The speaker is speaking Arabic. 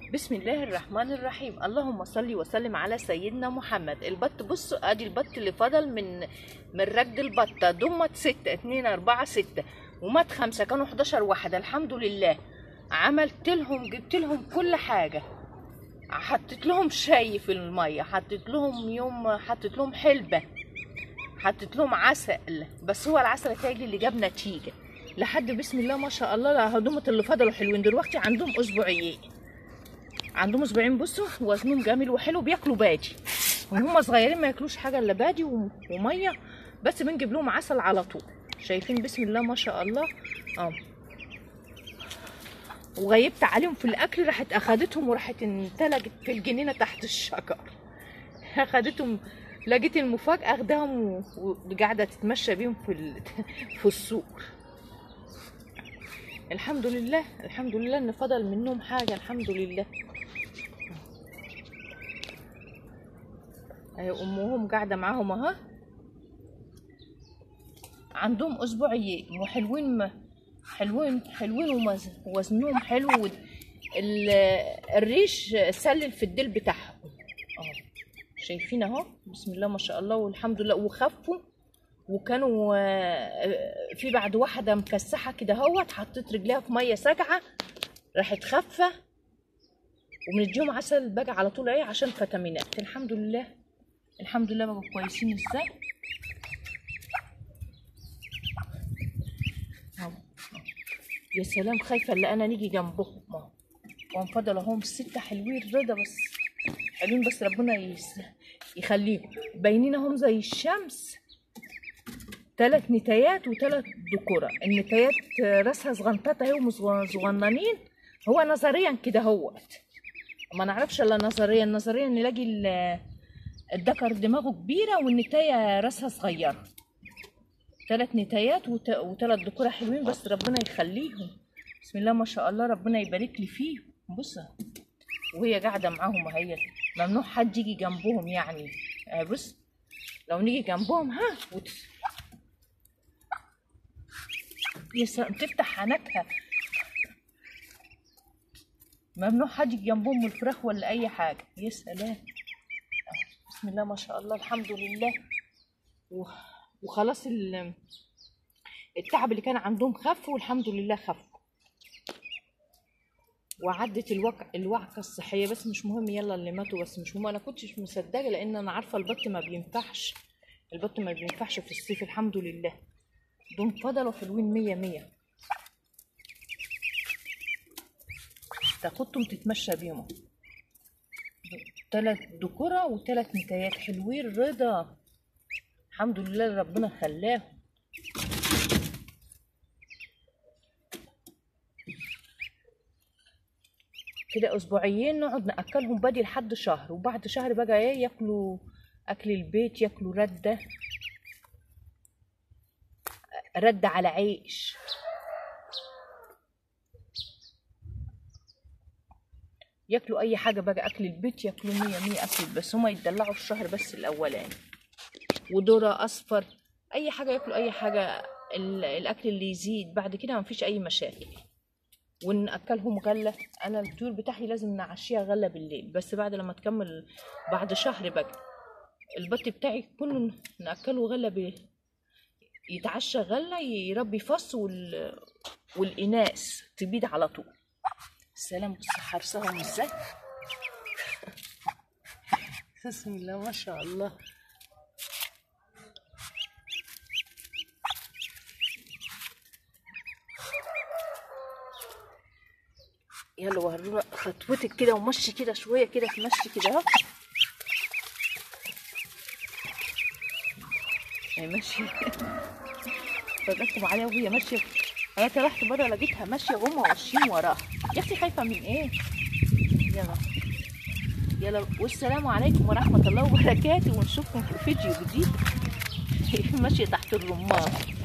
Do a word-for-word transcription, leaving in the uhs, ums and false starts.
بسم الله الرحمن الرحيم. اللهم صل وسلم على سيدنا محمد. البط بصوا ادي البط اللي فضل من من رد البطه ضمت ستة اتنين اربعة ستة ومات خمسة، كانوا حداشر واحدة. الحمد لله عملت لهم جبت لهم كل حاجة، حطيت لهم شاي في المية، حطيت لهم يوم حطيت لهم حلبة، حطيت لهم عسل، بس هو العسل التاجي اللي جاب نتيجة لحد بسم الله ما شاء الله. لا هدومة اللي فضلوا حلوين دلوقتي، عندهم اسبوعيين عندهم اسبوعين. بصوا وزنهم جميل وحلو، بياكلوا بادي وهم صغيرين، ما ياكلوش حاجه الا بادي وميه بس، بنجيب لهم عسل على طول. شايفين بسم الله ما شاء الله. اه وغيبت عليهم في الاكل، راحت اخدتهم وراحت انتلجت في الجنينه تحت الشجر. اخدتهم، لقيت المفاجاه اخدهم وقاعده تتمشى بيهم في في السوق. الحمد لله الحمد لله ان فضل منهم حاجه، الحمد لله. اهي امهم قاعده معاهم اهو، عندهم اسبوعيين وحلوين حلوين حلوين ووزنهم حلو. الريش سلل في الديل بتاعهم اهو، شايفين اهو بسم الله ما شاء الله والحمد لله. وخفوا، وكانوا في بعد واحده مكسحه كده اهوت، حطيت رجليها في ميه ساقعه راحت خفه، وبنديهم عسل بقى على طول ايه عشان فيتامينات. الحمد لله الحمد لله بقوا كويسين ازاي. يا سلام، خايفه اللي انا نيجي جنبهم اهو، وانفضل اهم ستة حلوين رضا، بس حلوين بس ربنا يخليهم باينين اهم زي الشمس. ثلاث نتايات وثلاث ذكوره. النتايات راسها صغنططه اهي وصغننين، هو نظريا كده اهوت، ما نعرفش الا نظريا. نظريا نلاقي الذكر دماغه كبيره والنتايه راسها صغيره. ثلاث نتايات وثلاث ذكوره حلوين بس ربنا يخليهم. بسم الله ما شاء الله، ربنا يبارك لي فيهم. بص وهي قاعده معاهم اهي، ممنوع حد يجي جنبهم يعني. بص لو نيجي جنبهم ها وت... يا سلام تفتح حنكها، ممنوع حد يجي جنبهم من الفراخ ولا اي حاجه. يا سلام بسم الله ما شاء الله الحمد لله. وخلاص التعب اللي كان عندهم خف والحمد لله خف، وعدت الوقع الوعكه الصحيه. بس مش مهم، يلا اللي ماتوا بس مش مهم. انا كنتش مصدقه لان انا عارفه البط ما بينفعش، البط ما بينفعش في الصيف. الحمد لله دول فضلوا حلوين مية مية، تاخدهم تتمشى بيهم. ثلاث ذكورة وثلاث نتايات حلوين رضا، الحمد لله ربنا خلاهم. كده اسبوعيين نقعد ناكلهم بادي لحد شهر، وبعد شهر بقى ايه ياكلوا اكل البيت، ياكلوا رده رده على عيش. ياكلوا اي حاجه بقى، اكل البيت ياكلوا مية مية اكل، بس هما يتدلعوا الشهر بس الاولاني. وذره اصفر اي حاجه ياكلوا اي حاجه، الاكل اللي يزيد بعد كده مفيش اي مشاكل. وناكلهم غله. انا الطيور بتاعي لازم نعشيها غله بالليل، بس بعد لما تكمل بعد شهر بقى البط بتاعي كله ناكله غله ب... يتعشى غله، يربي فص وال... والاناث تبيد على طول. السلام بص حرصهم ازاي. بسم الله ما شاء الله. يلا ورونا خطوتك كده ومشي كده شويه كده، في مشي كده اهو. هي ماشيه فضلت عليها وهي ماشيه. انا طلعت بره لقيتها ماشيه وهم ماشيين وراها. يا اختي خايفه من ايه؟ يلا يلا والسلام عليكم ورحمه الله وبركاته، ونشوفكم في فيديو جديد. ماشيه تحت الرمان.